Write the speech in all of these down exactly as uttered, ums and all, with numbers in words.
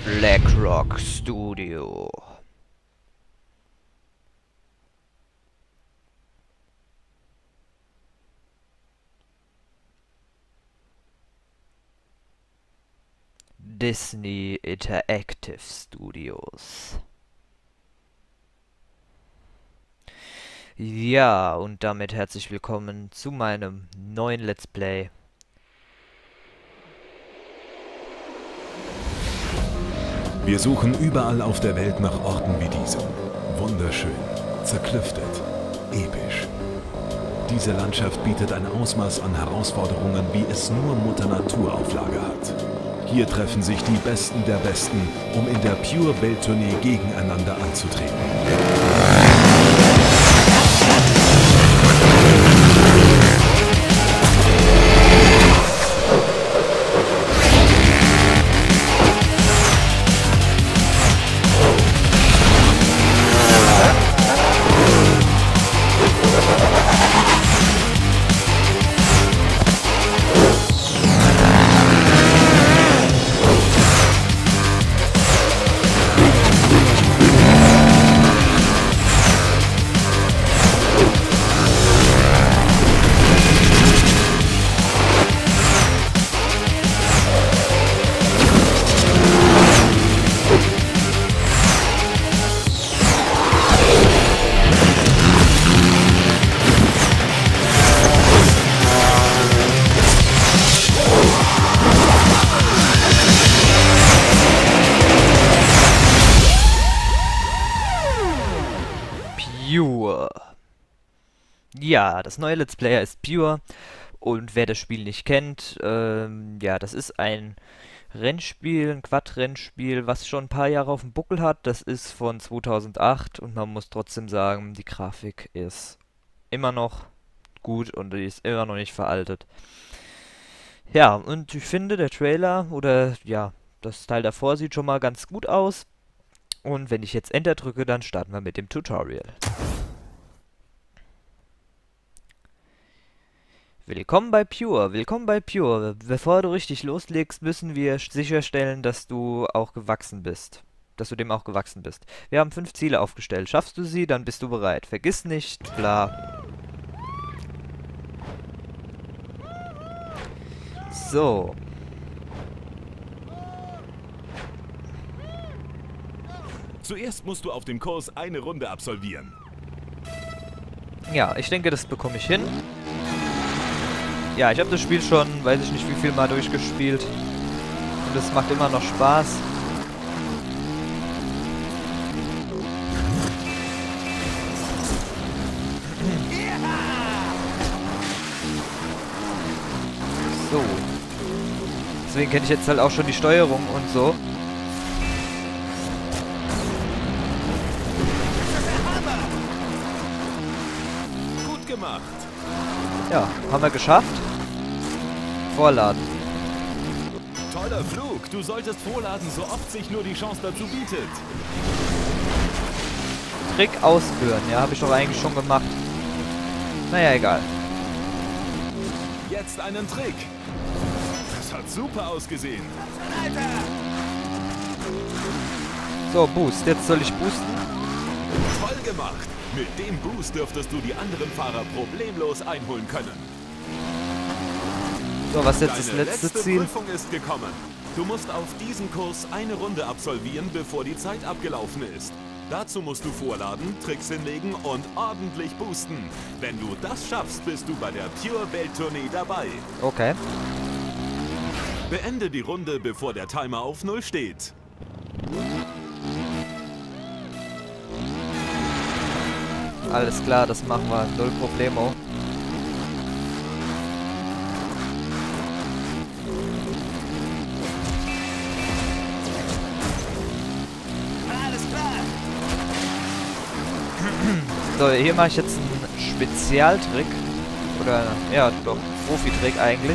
Blackrock Studio. Disney Interactive Studios. Ja, und damit herzlich willkommen zu meinem neuen Let's Play. Wir suchen überall auf der Welt nach Orten wie diesem. Wunderschön, zerklüftet, episch. Diese Landschaft bietet ein Ausmaß an Herausforderungen, wie es nur Mutter Natur auf Lager hat. Hier treffen sich die Besten der Besten, um in der Pure Welttournee gegeneinander anzutreten. Pure. Ja, das neue Let's Player ist Pure. Und wer das Spiel nicht kennt, ähm, ja, das ist ein Rennspiel, ein Quad-Rennspiel, was schon ein paar Jahre auf dem Buckel hat. Das ist von zweitausendacht und man muss trotzdem sagen, die Grafik ist immer noch gut und die ist immer noch nicht veraltet. Ja, und ich finde, der Trailer oder ja, das Teil davor sieht schon mal ganz gut aus. Und wenn ich jetzt Enter drücke, dann starten wir mit dem Tutorial. Willkommen bei Pure, willkommen bei Pure. Bevor du richtig loslegst, müssen wir sicherstellen, dass du auch gewachsen bist. Dass du dem auch gewachsen bist. Wir haben fünf Ziele aufgestellt. Schaffst du sie, dann bist du bereit. Vergiss nicht, bla. So. Zuerst musst du auf dem Kurs eine Runde absolvieren. Ja, ich denke, das bekomme ich hin. Ja, ich habe das Spiel schon, weiß ich nicht wie viel Mal durchgespielt. Und es macht immer noch Spaß. So. Deswegen kenne ich jetzt halt auch schon die Steuerung und so. Gut gemacht. Ja, haben wir geschafft. Vorladen. Toller Flug. Du solltest vorladen, so oft sich nur die Chance dazu bietet. Trick ausführen. Ja, habe ich doch eigentlich schon gemacht. Naja, egal. Jetzt einen Trick. Das hat super ausgesehen. So, Boost. Jetzt soll ich boosten. Toll gemacht. Mit dem Boost dürftest du die anderen Fahrer problemlos einholen können. So, was ist jetzt das Deine letzte letzte Ziel? Prüfung ist gekommen. Du musst auf diesem Kurs eine Runde absolvieren, bevor die Zeit abgelaufen ist. Dazu musst du vorladen, Tricks hinlegen und ordentlich boosten. Wenn du das schaffst, bist du bei der Pure Welttournee dabei. Okay. Beende die Runde, bevor der Timer auf Null steht. Alles klar, das machen wir. Null Problemo. So, hier mache ich jetzt einen Spezialtrick. Oder, ja, doch, Profi-Trick eigentlich.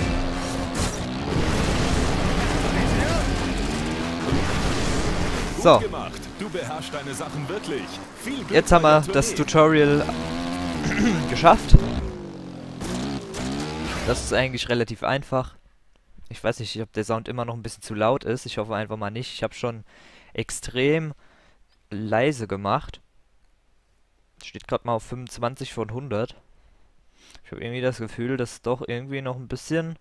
So. Gut gemacht. Du beherrschst deine Sachen wirklich. Viel Glück Jetzt haben bei wir der das Tournee. Tutorial geschafft. Das ist eigentlich relativ einfach. Ich weiß nicht, ob der Sound immer noch ein bisschen zu laut ist. Ich hoffe einfach mal nicht. Ich habe schon extrem leise gemacht. Steht gerade mal auf fünfundzwanzig von hundert. Ich habe irgendwie das Gefühl, dass es doch irgendwie noch ein bisschen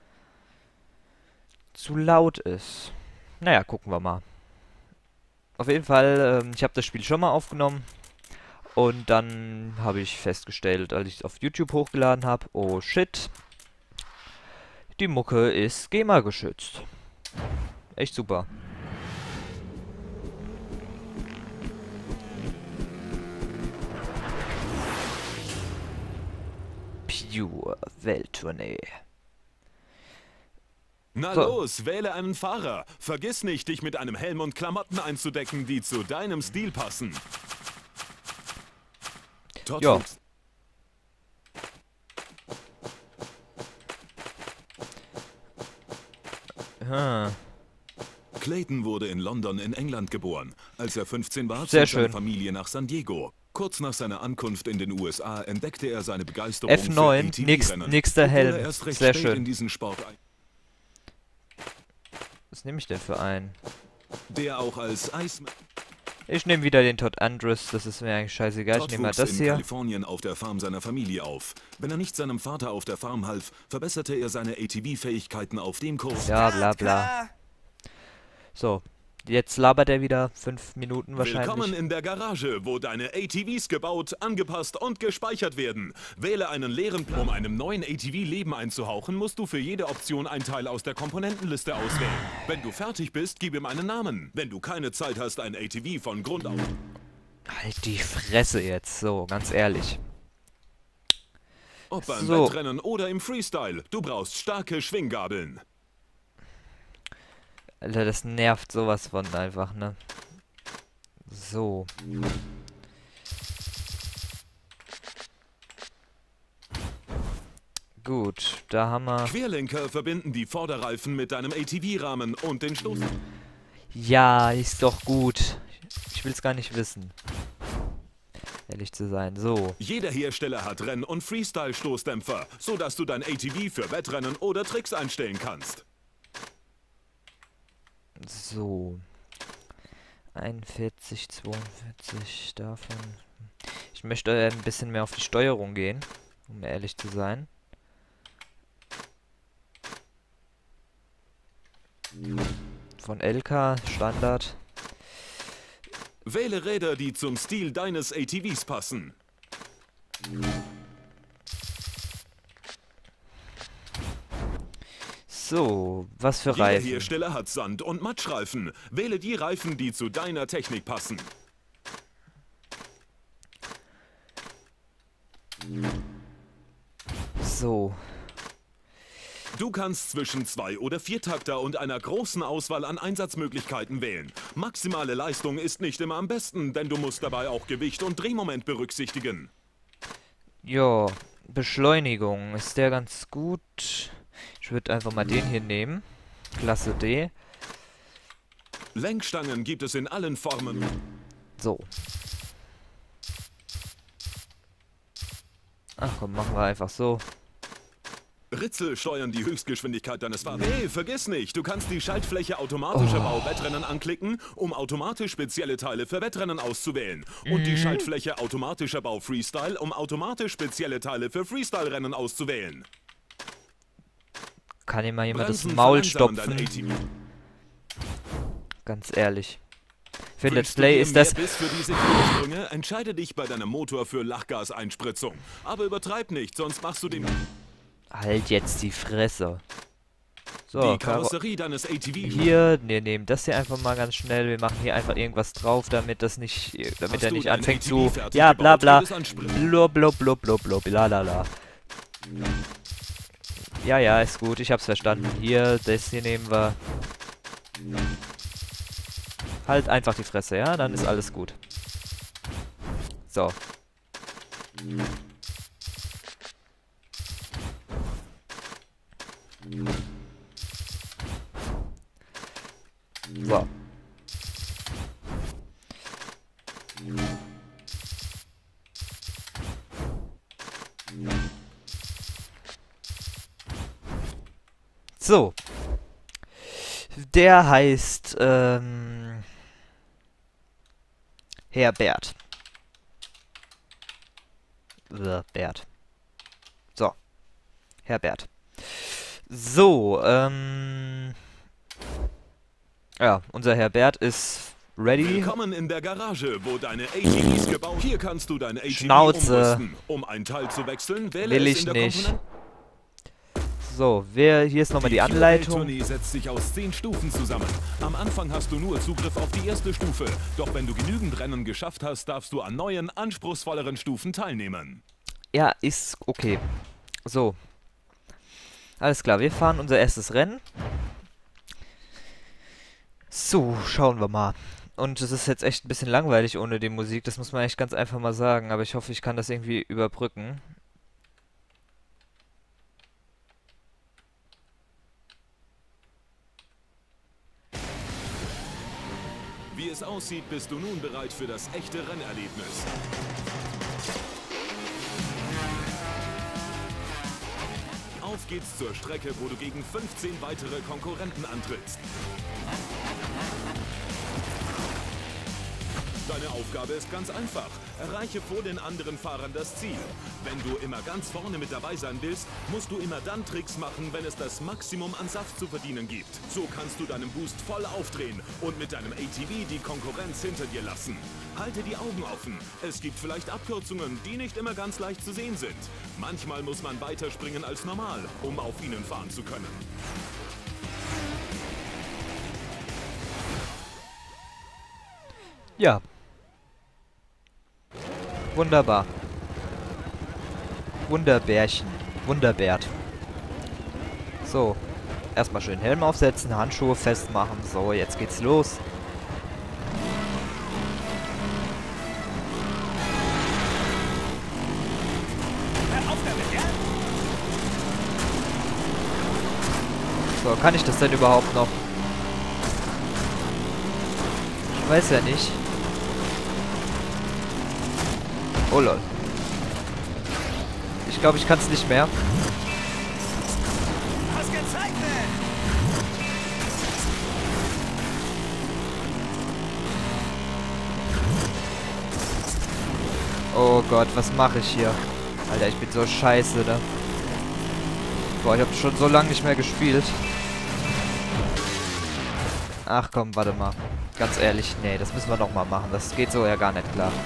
zu laut ist. Naja, gucken wir mal. Auf jeden Fall, ähm, ich habe das Spiel schon mal aufgenommen. Und dann habe ich festgestellt, als ich es auf YouTube hochgeladen habe, oh shit, die Mucke ist GEMA geschützt. Echt super. Pure Welttournee. Na So. los, wähle einen Fahrer. Vergiss nicht, dich mit einem Helm und Klamotten einzudecken, die zu deinem Stil passen. Todd Ja. wuchs- Hm. Clayton wurde in London in England geboren. Als er fünfzehn war, Sehr zog seine schön. Familie nach San Diego. Kurz nach seiner Ankunft in den U S A entdeckte er seine Begeisterung F neun, für nix, A T V-Rennen. nächster Obwohl er Helm. erst recht Sehr spät in schön. diesen Sport ein- Was nehme ich denn für einen? der auch als Iceman. Ich nehme wieder den Todd Andrews, das ist mir eigentlich scheißegal. Ich Todd nehme mal wuchs das in hier. Kalifornien auf der Farm seiner Familie auf. Wenn er nicht seinem Vater auf der Farm half, verbesserte er seine A T V-Fähigkeiten auf dem Kurs. Ja, bla bla. So, jetzt labert er wieder. Fünf Minuten Willkommen wahrscheinlich. in der Garage, wo deine A T Vs gebaut, angepasst und gespeichert werden. Wähle einen leeren Plan. Um einem neuen A T V Leben einzuhauchen, musst du für jede Option ein Teil aus der Komponentenliste auswählen. Wenn du fertig bist, gib ihm einen Namen. Wenn du keine Zeit hast, ein A T V von Grund auf... Halt die Fresse jetzt, so, ganz ehrlich. Ob beim So. Wettrennen oder im Freestyle, du brauchst starke Schwinggabeln. Alter, das nervt sowas von einfach, ne? So. Gut, da haben wir... Querlenker verbinden die Vorderreifen mit deinem A T V-Rahmen und den Stoß... Ja, ist doch gut. Ich will's gar nicht wissen. Ehrlich zu sein. So. Jeder Hersteller hat Renn- und Freestyle-Stoßdämpfer, sodass du dein A T V für Wettrennen oder Tricks einstellen kannst. So. einundvierzig, zweiundvierzig davon. Ich möchte äh, ein bisschen mehr auf die Steuerung gehen, um ehrlich zu sein. Von L K, Standard. Wähle Räder, die zum Stil deines A T Vs passen. So, was für Jeder Reifen? Hersteller hat Sand- und Matschreifen. Wähle die Reifen, die zu deiner Technik passen. So. Du kannst zwischen zwei oder Viertakter und einer großen Auswahl an Einsatzmöglichkeiten wählen. Maximale Leistung ist nicht immer am besten, denn du musst dabei auch Gewicht und Drehmoment berücksichtigen. Ja, Beschleunigung. Ist der ganz gut? Ich würde einfach mal den hier nehmen. Klasse D. Lenkstangen gibt es in allen Formen. So. Ach komm, machen wir einfach so. Ritzel steuern die Höchstgeschwindigkeit deines Fahrzeugs. Hey, vergiss nicht, du kannst die Schaltfläche automatischer Bau Wettrennen anklicken, um automatisch spezielle Teile für Wettrennen auszuwählen. Und die Schaltfläche automatischer Bau Freestyle, um automatisch spezielle Teile für Freestyle-Rennen auszuwählen. Kann ihm mal jemand das Bremsen Maul verlangsamen dein stopfen? A T V. Ganz ehrlich. Für ein Let's Wünschst du Play dir ist mehr das... Biss für diese Sprünge? Entscheide dich bei deinem Motor für Lachgaseinspritzung. Aber übertreib nicht, sonst machst du den... Halt jetzt die Fresse. So, die Karo Karosserie deines A T V. hier, wir nehmen das hier einfach mal ganz schnell. Wir machen hier einfach irgendwas drauf, damit das nicht, damit Hast er du nicht dein anfängt A T V zu, fertig ja, bla gebaut, bla, geht es an Sprit- blub blub blub blub blub, la la la. Ja, ja, ist gut, ich hab's verstanden. Hier, das hier nehmen wir. Halt einfach die Fresse, ja, dann ist alles gut. So. So. So. Der heißt ähm, Herbert. Äh, Bert. So. Herbert. So, ähm... ja, unser Herbert ist ready. Willkommen in der Garage, wo deine A T Vs gebaut. Hier kannst du dein A T V Schnauze. umrüsten. Um ein Teil zu wechseln, wähle Will es ich in der nicht. Komponenten- So, wer, hier ist nochmal die, die Anleitung. Tournee setzt sich aus zehn Stufen zusammen. Am Anfang hast du nur Zugriff auf die erste Stufe. Doch wenn du genügend Rennen geschafft hast, darfst du an neuen, anspruchsvolleren Stufen teilnehmen. Ja, ist okay. So. Alles klar, wir fahren unser erstes Rennen. So, schauen wir mal. Und es ist jetzt echt ein bisschen langweilig ohne die Musik, das muss man echt ganz einfach mal sagen. Aber ich hoffe, ich kann das irgendwie überbrücken. Wie es aussieht, bist du nun bereit für das echte Rennerlebnis. Auf geht's zur Strecke, wo du gegen fünfzehn weitere Konkurrenten antrittst. Deine Aufgabe ist ganz einfach. Erreiche vor den anderen Fahrern das Ziel. Wenn du immer ganz vorne mit dabei sein willst, musst du immer dann Tricks machen, wenn es das Maximum an Saft zu verdienen gibt. So kannst du deinen Boost voll aufdrehen und mit deinem A T V die Konkurrenz hinter dir lassen. Halte die Augen offen. Es gibt vielleicht Abkürzungen, die nicht immer ganz leicht zu sehen sind. Manchmal muss man weiter springen als normal, um auf ihnen fahren zu können. Ja. Wunderbar. Wunderbärchen. Wunderbärt. So. Erstmal schön Helm aufsetzen, Handschuhe festmachen. So, jetzt geht's los. So, kann ich das denn überhaupt noch? Ich weiß ja nicht. Oh lol. Ich glaube, ich kann es nicht mehr. Oh Gott, was mache ich hier? Alter, ich bin so scheiße, ne? Boah, ich habe schon so lange nicht mehr gespielt. Ach komm, warte mal. Ganz ehrlich, nee, das müssen wir noch mal machen. Das geht so ja gar nicht klar.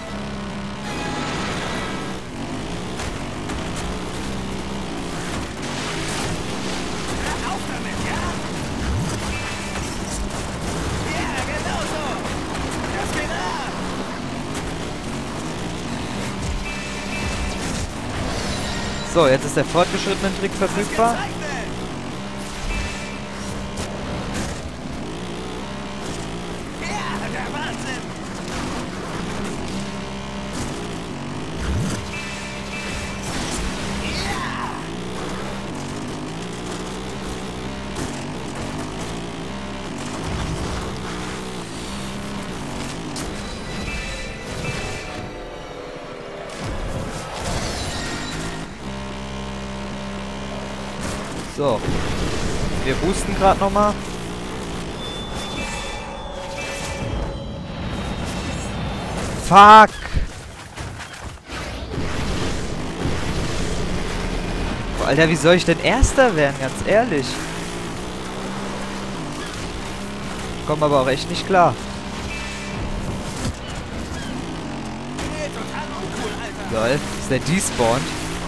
So, jetzt ist der fortgeschrittene Trick verfügbar. So. Wir boosten gerade nochmal. Fuck! Boah, Alter, wie soll ich denn Erster werden? Ganz ehrlich. Komm aber auch echt nicht klar. Lol, ist der despawned?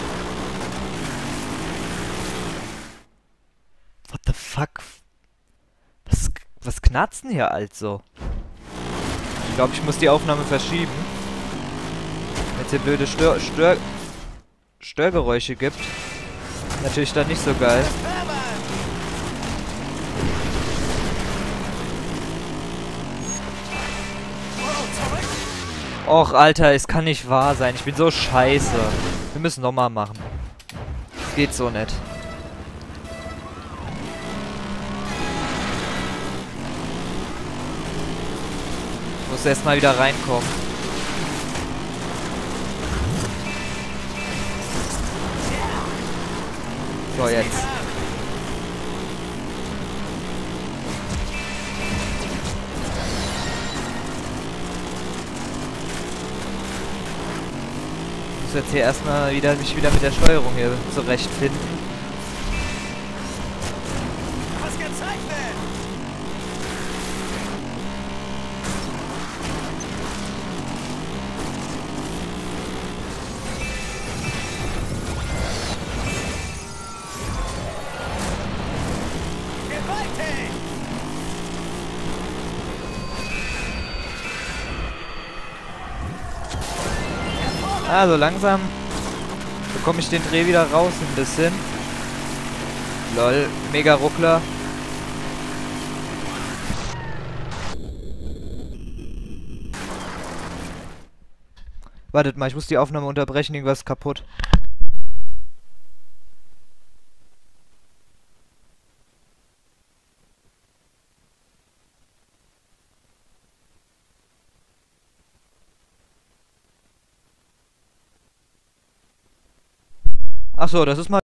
What the fuck? Was, was knarzt denn hier also? Ich glaube, ich muss die Aufnahme verschieben. Wenn es hier blöde Stör Stör Störgeräusche gibt. Natürlich dann nicht so geil. Och, Alter, es kann nicht wahr sein. Ich bin so scheiße. Wir müssen nochmal machen. Das geht so nicht. Ich muss erstmal wieder reinkommen. So, jetzt. muss jetzt hier erstmal wieder mich wieder mit der Steuerung hier zurechtfinden. Was gezeichnet! Gewaltig! Also langsam bekomme ich den Dreh wieder raus ein bisschen. Lol, mega Ruckler. Wartet mal, ich muss die Aufnahme unterbrechen, irgendwas ist kaputt. Ach so, das ist mal